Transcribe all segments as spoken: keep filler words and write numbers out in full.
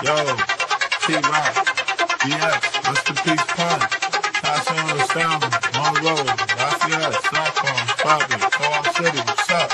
Yo, T-Rock, B X, rest in peace, Pun, Tasha on the sound, Monroe, Lafayette, Stockholm, Bobby, Co-op City, what's up?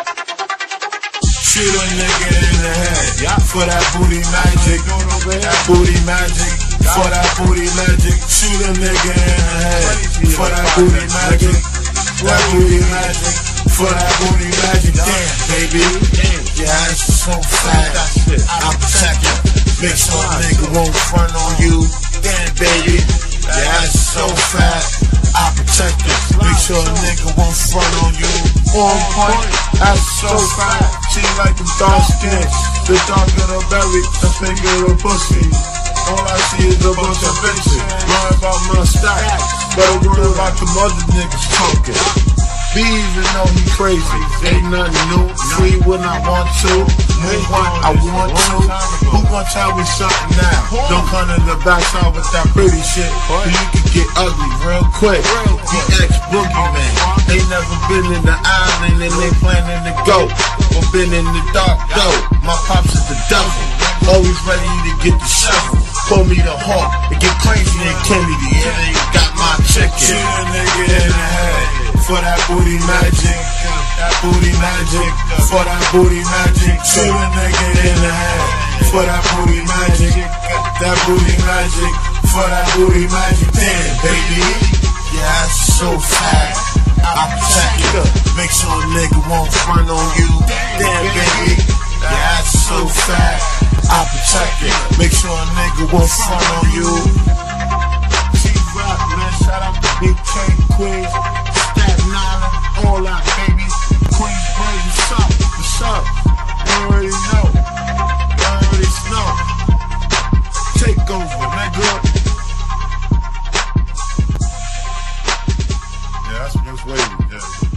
Shoot a nigga in the head, yeah, for that booty magic, that booty magic, for that booty magic. Shoot a nigga in the head, for that booty magic, that booty magic, for that booty magic. Damn, baby, yeah, it's so fat, I'll protect you. Make sure a nigga won't front on you. Damn, baby, yeah, it's so fat, I'll protect you. Make sure a nigga won't front on you. On point, that's so fat. She like them dark skin, the darker the berry, the finger the pussy. All I see is a bunch of bitches. Learn about my stack, better worry about the other niggas talking. Bees and know he crazy, ain't nothing new. Free when I want to, move when I want to. Who gon' tell me something now? Don't come in the backside with that pretty shit, or you can get ugly real quick. B X Boogeyman, they never been in the island and they planning to go, or been in the dark though. My pops is the devil, always ready to get the shovel. Pull me the hawk and get crazy in Kennedy, and they got my chicken. Shoot a nigga in the head, for that booty magic, that booty magic, for that booty magic. Shoot a nigga in the head, for that booty magic, that booty magic, for that booty magic. Damn, baby, yeah, it's so fat, I'll protect you. Make sure a nigga won't front on you. Damn, baby, yeah, it's so fat, I'll protect you. Make sure a nigga won't front on you. T-Rock, man, shout out to Big K, Queens, Staten Island, all that, baby. Queensbridge, what's up? What's up? You already know. You already know. Take over, nigga. Yeah, that's what's waiting, yeah.